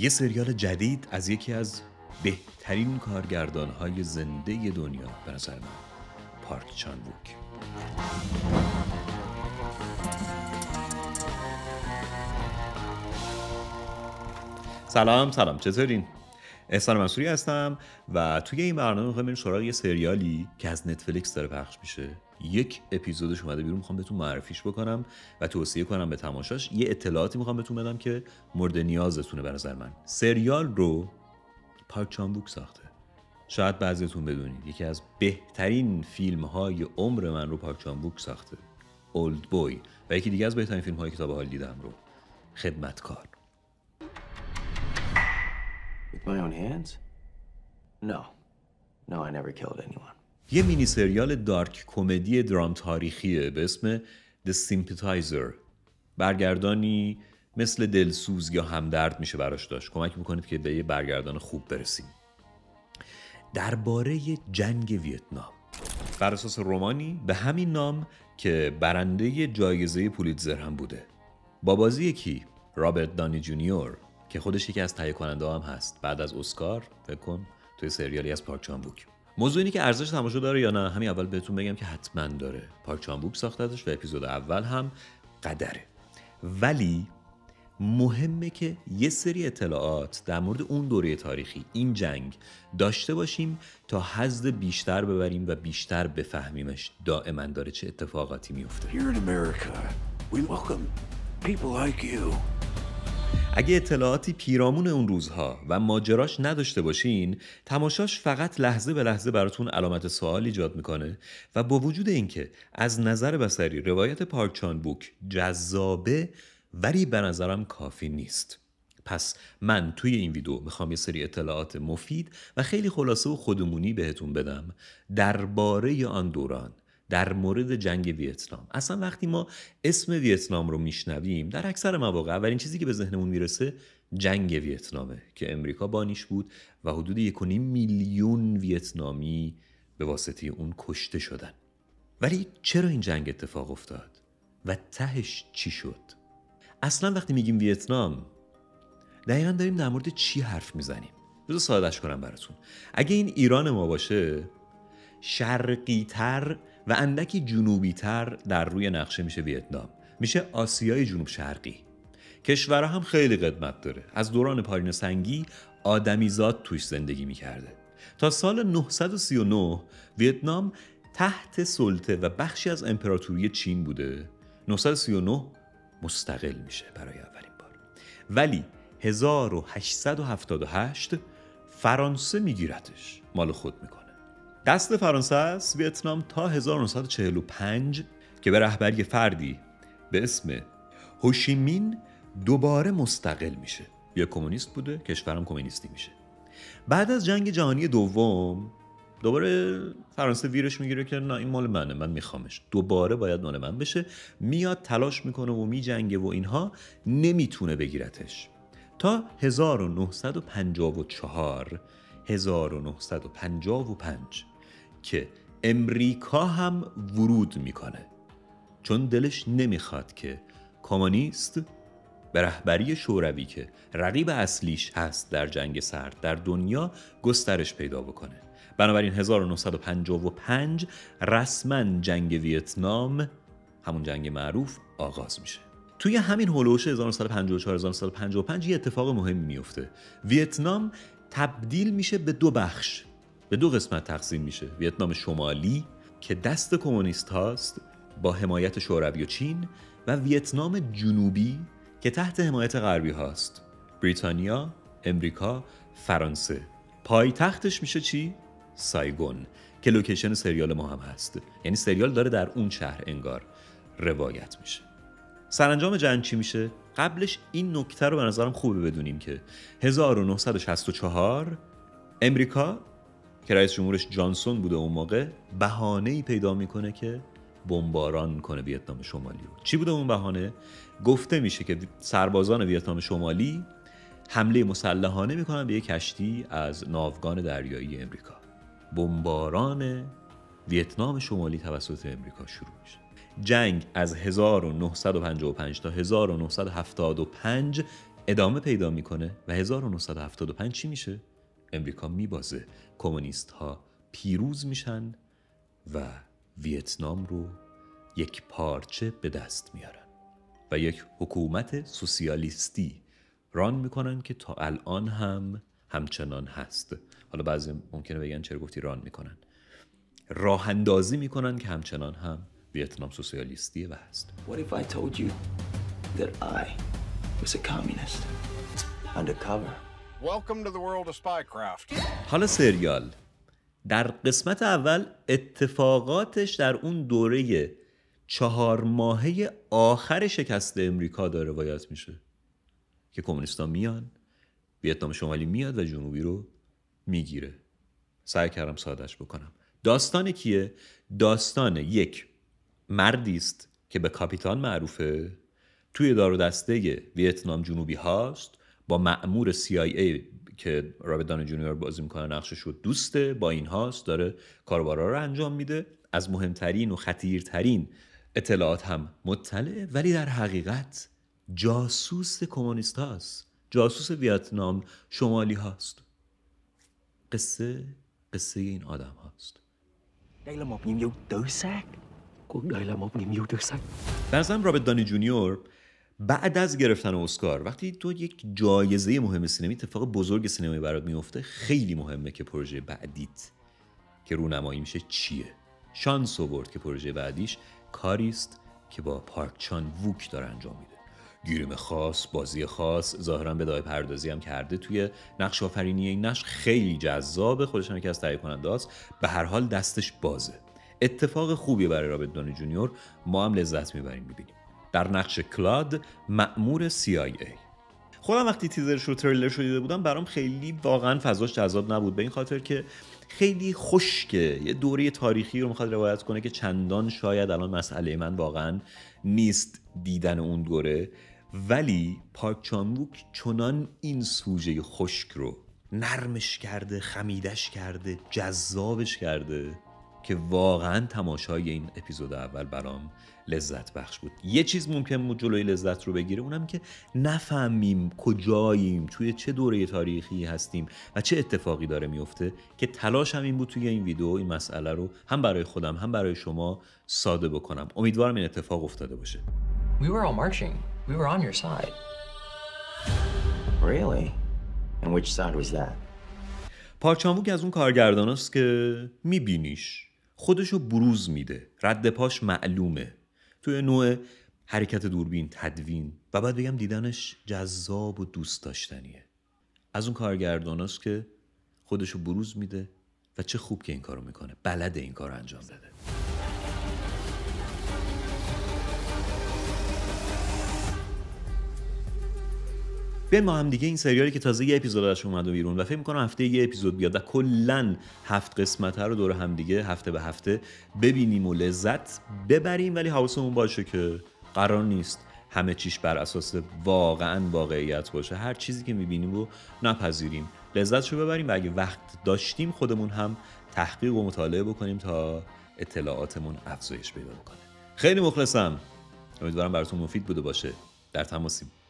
یه سریال جدید از یکی از بهترین کارگردان‌های زنده دنیا به نظر من، پارک چان ووک. سلام چطورین؟ احسان منصوری هستم و توی این برنامه میخوایم بریم سراغ یه سریالی که از نتفلیکس داره پخش میشه. یک اپیزودش اومده بیرون، میخوام بهتون معرفیش بکنم و توصیه کنم به تماشاش. یه اطلاعاتی میخوام بهتون بدم که مورد نیازتونه به نظر من. سریال رو پارک چان ووک ساخته. شاید بعضیتون بدونید یکی از بهترین فیلم‌های عمر من رو پارک چان ووک ساخته، اولد بوی، و یکی دیگه از بهترین فیلم‌هایی که تا به حال دیدم رو، خدمتکار. With my own hands? No, I never killed anyone. یه مینی سریال دارک کمدی درام تاریخیه به اسم The Sympathizer. برگردانی مثل دلسوز یا همدرد میشه براش داشت. کمک میکنید که به یه برگردان خوب برسیم. درباره جنگ ویتنام، بر اساس رمانی به همین نام که برنده جایزه پولیتزر هم بوده. با بازی کی؟ رابرت دانی جونیور که خودش یکی از تهیه کننده هم هست. بعد از اسکار فکر کن توی سریالی از پارک چان ووک. موضوع اینه که ارزش تماشا داره یا نه. همین اول بهتون بگم که حتما داره. پارک چان ووک ساختتش و اپیزود اول هم قدره. ولی مهمه که یه سری اطلاعات در مورد اون دوره تاریخی، این جنگ، داشته باشیم تا حظ بیشتر ببریم و بیشتر بفهمیمش دائما داره چه اتفاقاتی میفته. Here in America, we welcome people like you. اگه اطلاعاتی پیرامون اون روزها و ماجراش نداشته باشین، تماشاش فقط لحظه به لحظه براتون علامت سوال ایجاد میکنه و با وجود اینکه از نظر بصری روایت پارک چان ووک جذابه، ولی به نظرم کافی نیست. پس من توی این ویدیو میخوام یه سری اطلاعات مفید و خیلی خلاصه و خودمونی بهتون بدم درباره آن دوران، در مورد جنگ ویتنام. اصلا وقتی ما اسم ویتنام رو میشنویم، در اکثر مواقع اولین چیزی که به ذهنمون میرسه جنگ ویتنامه که امریکا بانیش بود و حدود 1.5 میلیون ویتنامی به واسطه اون کشته شدن. ولی چرا این جنگ اتفاق افتاد و تهش چی شد؟ اصلا وقتی میگیم ویتنام، دقیقا داریم در مورد چی حرف میزنیم؟ بذار ساده‌اش کنم براتون. اگه این ایران ما باشه، شرقی تر و اندکی جنوبی تر در روی نقشه میشه ویتنام. میشه آسیای جنوب شرقی. کشورها هم خیلی قدمت داره. از دوران پارین سنگی آدمیزاد توش زندگی میکرده. تا سال 939 ویتنام تحت سلطه و بخشی از امپراتوری چین بوده. 939 مستقل میشه برای اولین بار. ولی 1878 فرانسه میگیرتش، مال خود میکنه. دست فرانسه است ویتنام تا 1945 که به رهبری فردی به اسم هوشیمین دوباره مستقل میشه. یه کمونیست بوده، کشورم کمونیستی میشه. بعد از جنگ جهانی دوم دوباره فرانسه ویرش میگیره که نه این مال منه، من میخوامش، دوباره باید مال من بشه. میاد تلاش میکنه و میجنگه و اینها، نمیتونه بگیرتش تا 1955 که امریکا هم ورود میکنه، چون دلش نمیخواد که کمونیست به رهبری شوروی که رقیب اصلیش هست در جنگ سرد در دنیا گسترش پیدا بکنه. بنابراین 1955 رسما جنگ ویتنام، همون جنگ معروف، آغاز میشه. توی همین هولوش 1954-1955 یه اتفاق مهمی میفته. ویتنام تبدیل میشه به دو بخش، به دو قسمت تقسیم میشه. ویتنام شمالی که دست کمونیست هاست با حمایت شوروی و چین، و ویتنام جنوبی که تحت حمایت غربی هاست، بریتانیا، امریکا، فرانسه. پایتختش میشه چی؟ سایگون، که لوکیشن سریال ما هم هست. یعنی سریال داره در اون شهر انگار روایت میشه. سرانجام جنگ چی میشه؟ قبلش این نکته رو به نظرم خوبه بدونیم که 1964 امریکا که رئیس جمهورش جانسون بوده اون موقع، بهانه‌ای پیدا میکنه که بمباران کنه ویتنام شمالی رو. چی بوده اون بهانه؟ گفته میشه که سربازان ویتنام شمالی حمله مسلحانه میکنن به یک کشتی از ناوگان دریایی امریکا. بمباران ویتنام شمالی توسط امریکا شروع میشه. جنگ از 1955 تا 1975 ادامه پیدا میکنه و 1975 چی میشه؟ امریکا میبازه، کمونیست ها پیروز میشن و ویتنام رو یک پارچه به دست میارن و یک حکومت سوسیالیستی ران میکنن که تا الان هم همچنان هست. حالا بعضی ممکنه بگن چرا گفتی ران میکنن؟ راه اندازی میکنن که همچنان هم ویتنام سوسیالیستیه و هست. What if I told you that I was a communist? Undercover. Welcome to the world of spycraft. حالا سریال در قسمت اول اتفاقاتش در اون دوره 4 ماهه آخر شکست امریکا داره روایت میشه که کمونیستا میان، ویتنام شمالی میاد و جنوبی رو میگیره. سعی کردم سادهش بکنم. داستان کیه؟ داستان یک مردی است که به کاپیتان معروفه، توی دار و دسته ویتنام جنوبی هاست، با مأمور CIA که رابرت دانی جونیور بازی میکنه نقشش رو دوسته، با این هاست، داره کاربارا رو انجام میده، از مهمترین و خطیرترین اطلاعات هم مطلعه، ولی در حقیقت جاسوس کمونیست هاست، جاسوس ویتنام شمالی هاست. قصه این آدم هاست. Đây là một nhiệm vụ tự sát. Cuộc đời là một nhiệm vụ tự sát. در ضمن رابرت دانی جونیور بعد از گرفتن اسکار، وقتی تو یک جایزه مهم سینمایی، اتفاق بزرگ سینمایی برات میفته، خیلی مهمه که پروژه بعدیت که رونمایی میشه چیه. شانس آورد که پروژه بعدیش کاریست که با پارک چان ووک داره انجام میده. گیریم خاص، بازی خاص، ظاهرا بدایه پردازی هم کرده توی نقش آفرینی. این نقش خیلی جذابه، خودش هم یکی از تهیه کننده است. به هر حال دستش بازه. اتفاق خوبیه برای رابرت دانی جونیور، ما هم لذت میبریم میبینیم. در نقش کلاد، مأمور CIA. خودم وقتی تیزرش رو تریلرش رو دیده بودم برام خیلی واقعا فضاش جذاب نبود، به این خاطر که خیلی خشکه، یه دوره تاریخی رو میخواد روایت کنه که چندان شاید الان مسئله من واقعا نیست دیدن اون دوره، ولی پارک چان ووک چنان این سوژه خشک رو نرمش کرده، خمیدش کرده، جذابش کرده که واقعا تماشای این اپیزود اول برام لذت بخش بود. یه چیز ممکن بود جلوی لذت رو بگیره، اونم که نفهمیم کجاییم، توی چه دوره تاریخی هستیم و چه اتفاقی داره میفته، که تلاشم این بود توی این ویدیو این مسئله رو هم برای خودم هم برای شما ساده بکنم. امیدوارم این اتفاق افتاده باشه. We were all marching. We were on your side. Really? And which side was that? پارک چان ووک از اون کارگرداناست که میبینیش خودشو بروز میده، رد پاش معلومه، توی نوع حرکت دوربین، تدوین، و بعد بگم دیدنش جذاب و دوست داشتنیه. از اون کارگرداناست که خودشو بروز میده و چه خوب که این کارو میکنه، بلد این کارو انجام بده. بیاین ما هم دیگه این سریالی که تازه یه اپیزودش اومده بیرون و فکر می‌کنم هفته یه اپیزود بیاد و کلاً 7 قسمت رو دور هم دیگه هفته به هفته ببینیم و لذت ببریم، ولی حواسمون باشه که قرار نیست همه چیش بر اساس واقعاً واقعیت باشه. هر چیزی که می‌بینیم رو نپذیریم، لذتشو ببریم و اگه وقت داشتیم خودمون هم تحقیق و مطالعه بکنیم تا اطلاعاتمون افزایش پیدا بکنه. خیلی مخلصم. امیدوارم براتون مفید بوده باشه. در تماسیم.